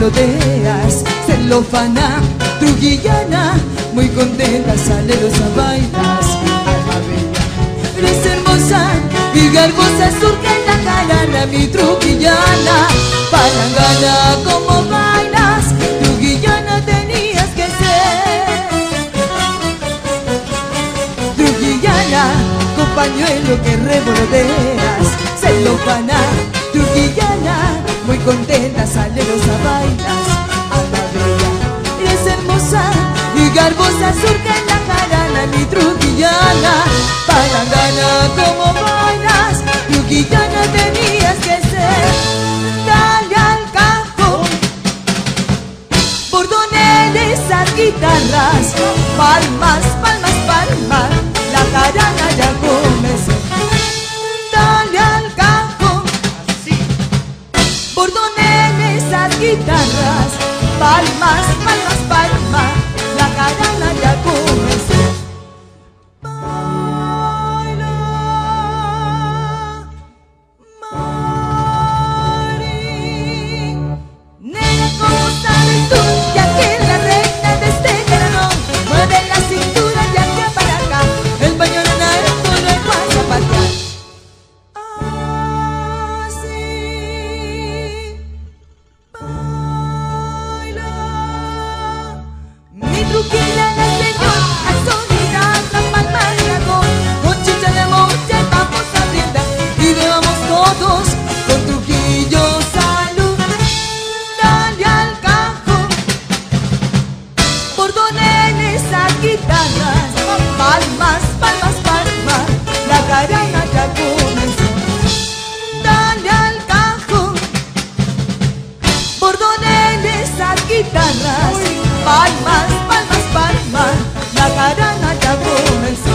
revoloteas, celofana, trujillana, muy contenta saleros a bailas. Alma bella, eres hermosa y garbosa, surge en la jarana mi trujillana. Palangana, como bailas, trujillana tenías que ser. Trujillana, con pañuelo que revoloteas, celofana, trujillana, muy contenta saleros a bailas. Alma bella, eres hermosa y garbosa, surge en la jarana mi trujillana. Palangana, como bailas, trujillana tenías que ser. Dale al cajón, bordoneles, esas guitarras, palmas, palmas, palmas, la jarana ya comenzó. Dale al cajón, bordoneles, esas guitarras, palmas, palmas, palmas, la jarana ya comenzó. Guitarras, palmas, palmas, palmas, la jarana ya comenzó. Dale al cajón, bordoneles, esas guitarras, palmas, palmas, palmas, la jarana ya comenzó.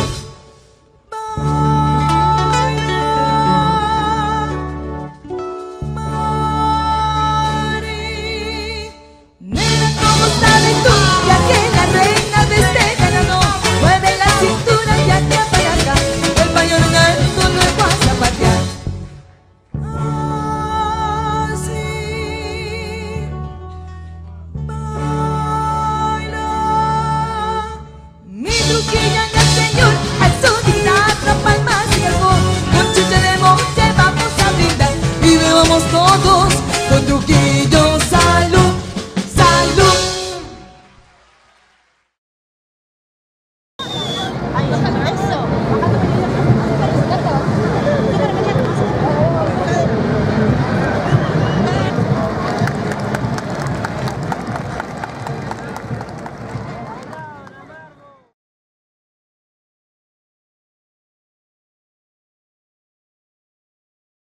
Nena, ¿cómo sabes tú ya que la reina de este mueve la cintura y aquí para acá, el pañuelo en alto luego a zapatear? Así baila mi trujillana, señor, al sonar la palmas y el gol, con chicha de monte vamos a brindar y bebamos todos con trujillana.